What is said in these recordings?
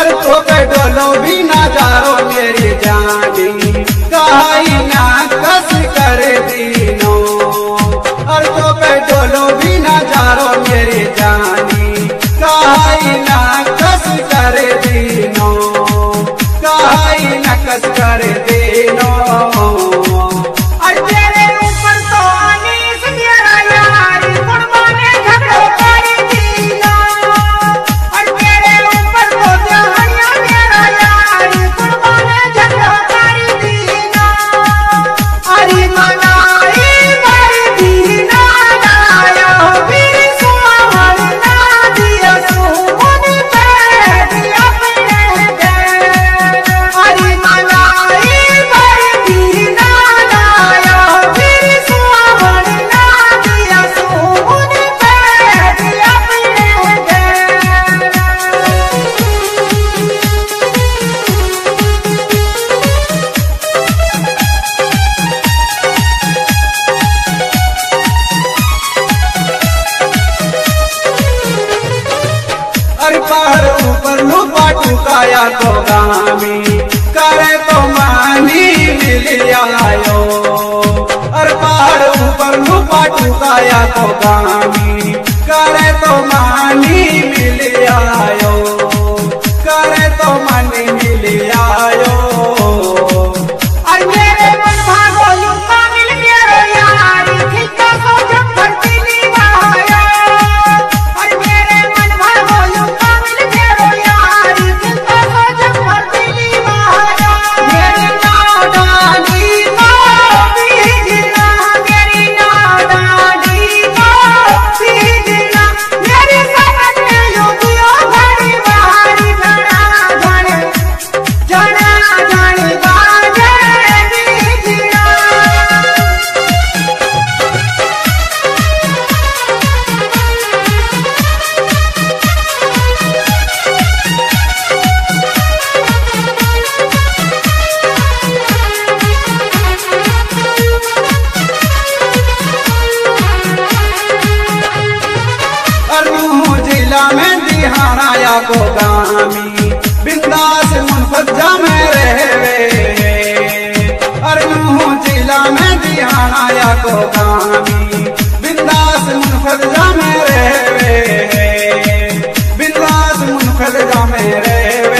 और तो पे डोलो भी ना जाओ मेरी जानी कहीं ना कस कर दीनो और तो पे डोलो भी ना जाओ मेरी जानी कहीं ना कस कर दीनो कहीं ना कस कर दीनो पहाड़ ऊपर लुपा टुकाया तो गामी करे तो मानी मिल आयो और पहाड़ ऊपर लुपा टुकाया तो गामी करे तो मानी मिल आयो करे तो मानी मिल आयो जिला में दिहानाया को गामी बिंदास मुनफजा में रहवे अरनू जिला में दिहानाया को गामी बिंदास मुनफजा में रहवे बिंदास मुनफजा में रहवे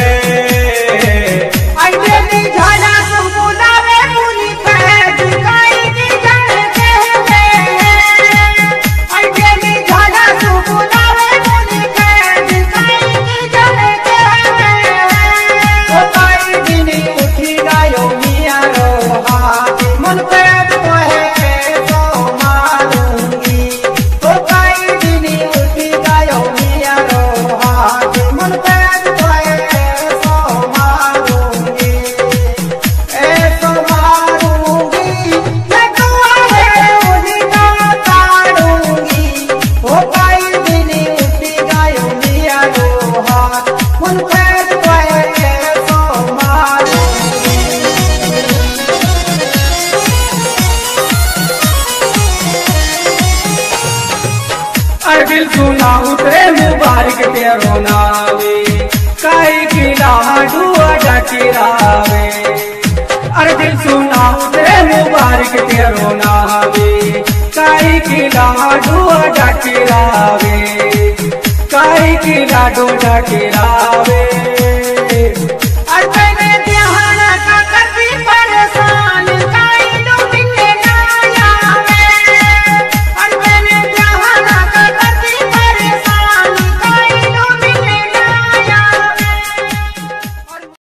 दिल सुना उतरे मुबारक तेरो नावे काई की लाडू डकिरावे अरे दिल सुना उतरे मुबारक तेरो नावे काई की लाडू डकिरावे काई की लाडू डकिरावे